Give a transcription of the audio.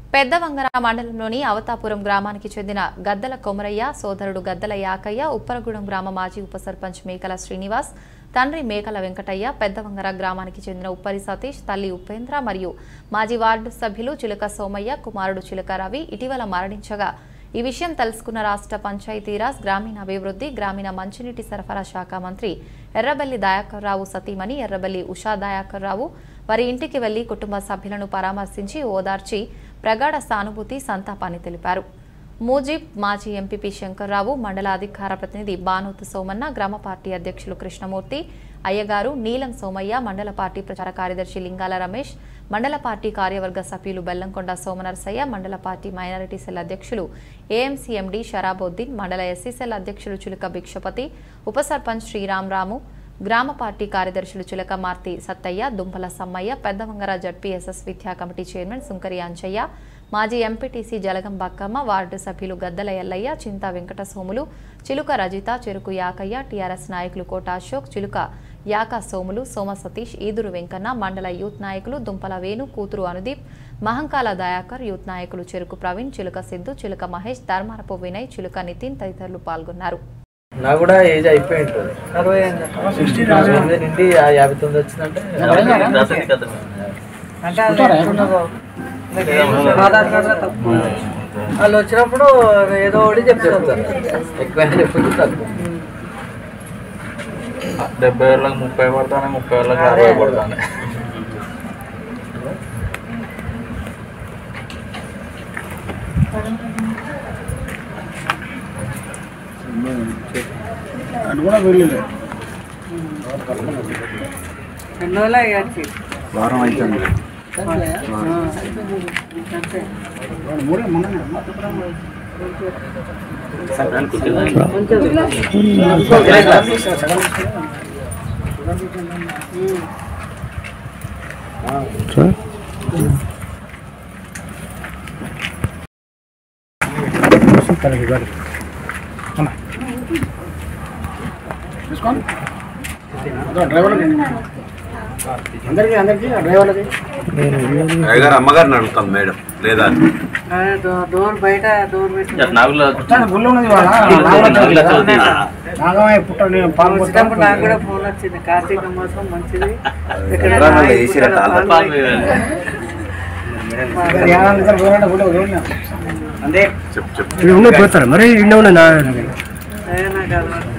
పెద్దవంగర మండలంలోని అవతాపురం గ్రామానికి చెందిన గద్దల కొమరయ్య సోదరుడు గద్దల యాకయ్య ఉప్పరగూడెం గ్రామ మాజీ ఉప సర్పంచ్ మేకల శ్రీనివాస్ తండ్రి మేకల వెంకటయ్య పెద్దవంగర గ్రామానికి చెందిన ఉప్పరి సతీష్ తల్లి ఉపేంద్ర మరియు మాజీ వార్డు సభ్యులు చిలుక సోమయ్య కుమారుడు చిలుక రవి ఇటీవల మరణించగా ఈ విషయం తెలుసుకున్న రాష్ట్ర పంచాయతీరాజ్ గ్రామీణాభివృద్ధి గ్రామీణ మంచినీటి సరఫరా శాఖ మంత్రి ఎర్రబెల్లి దయాకర్ రావు సతీమణి ఎర్రబెల్లి ఉషా దయాకర్ రావు వారి ఇంటికి వెళ్లి కుటుంబ సభ్యులను పరామర్శించి ఓదార్చి ప్రగాఢ సానుభూతి సంతాపాన్ని తెలిపారు. మూజిబ్ మాజీ ఎంపీపీ శంకర్రావు మండల అధికార ప్రతినిధి బానోతు సోమన్న గ్రామ పార్టీ అధ్యక్షులు కృష్ణమూర్తి అయ్యగారు నీలం సోమయ్య మండల పార్టీ ప్రచార కార్యదర్శి లింగాల రమేష్ మండల పార్టీ కార్యవర్గ సభ్యులు బెల్లంకొండ సోమనరసయ్య మండల పార్టీ మైనారిటీ సెల్ అధ్యక్షులు ఏఎంసీ ఎండీ షరాబుద్దీన్ మండల ఎస్సీ సెల్ అధ్యక్షులు చిలుక భిక్షపతి ఉప సర్పంచ్ శ్రీరామరాము గ్రామ పార్టీ కార్యదర్శులు చిలక మార్తి సత్తయ్య దుంపల సమ్మయ్య పెద్దవంగర జడ్పీఎస్ఎస్ విద్యా కమిటీ చైర్మన్ సుంకరి అంచయ్య మాజీ ఎంపీటీసీ జలగం బక్కమ్మ వార్డు సభ్యులు గద్దల ఎల్లయ్య చింతా వెంకట సోములు చిలుక రజిత చెరుకు యాకయ్య టీఆర్ఎస్ నాయకులు కోట అశోక్ చిలుక యాక సోములు సోమ సతీష్ ఈదురు వెంకన్న మండల యూత్ నాయకులు దుంపల వేణు కూతురు అనుదీప్ మహంకాల దయాకర్ యూత్ నాయకులు చెరుకు ప్రవీణ్ చిలుక సిద్ధు చిలుక మహేష్ ధర్మారపు వినయ్ చిలుక నితిన్ తదితరులు పాల్గొన్నారు. నా కూడా ఏజ్ అయిపోయి ఉంటుంది 60 నుండి 59 వచ్చిందంటే వాళ్ళు వచ్చినప్పుడు ఏదో ఒకటి చెప్తారు ఎక్కువ ఎప్పుడు తక్కువ 70 ఏళ్ళకి 30 పడతానే 30 ఏళ్ళకి 60 పడతానే అది కూడా వెళ్ళలేదు వారం అవుతుంది డ్రైవర్ అమ్మగారిని అడుగుతాం మేడం లేదా డోర్ బయట డోర్ నాకు కూడా ఫోన్ వచ్చింది కార్తీక మాసం మంచిది అంటే పోతారు మరి ఇంట్లో